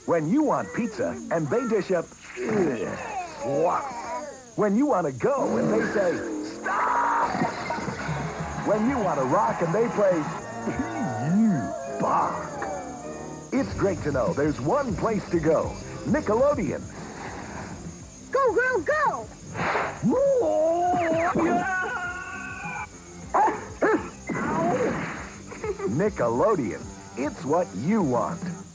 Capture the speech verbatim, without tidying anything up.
When you want pizza and they dish up ugh, slop. When you want to go and they say, stop! When you want to rock and they play, you bark. It's great to know there's one place to go. Nickelodeon. Go, girl, go! Nickelodeon. It's what you want.